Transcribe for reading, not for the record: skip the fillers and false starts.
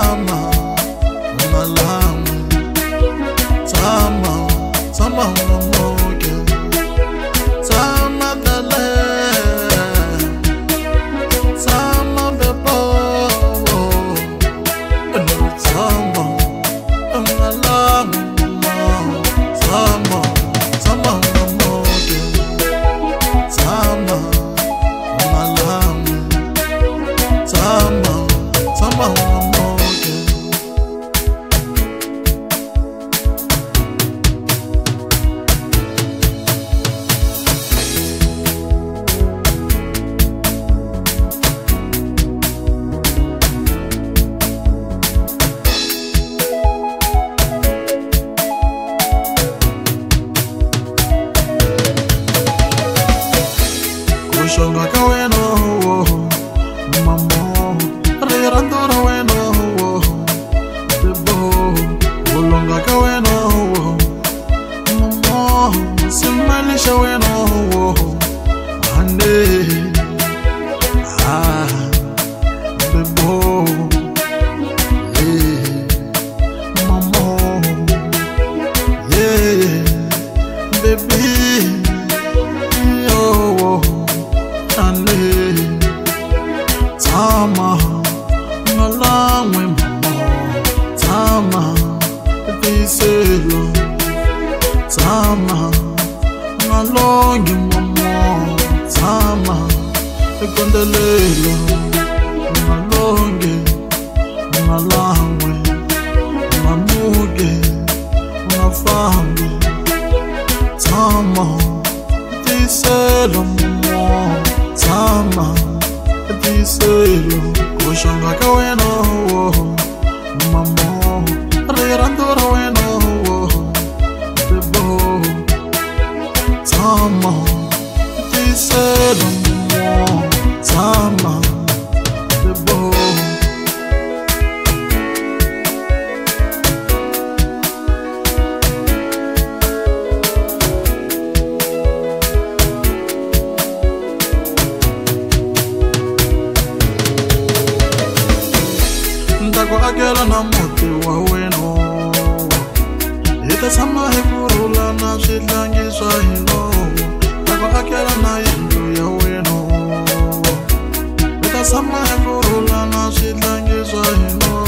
Shonga ka wena mamo rirandura wena bebo bolonga ka wena mamo simalisha wena ande bebo mamo baby Tama ngalangwe mama Tama biselo Tama ngalongi mama Tama ekondelelo ngalongi ngalangwe ngamuke ngafambi Tama biselo mama Tama Tiselo, koshanga ka wena mamo rirandura wena bebo Tama tiselo mamo Tama bebo Akela na muti wa wena Ita sama hevurula na swidlangiswa hino Tako akela na yindlu ya wena Ita sama hevurula na swidlangiswa hino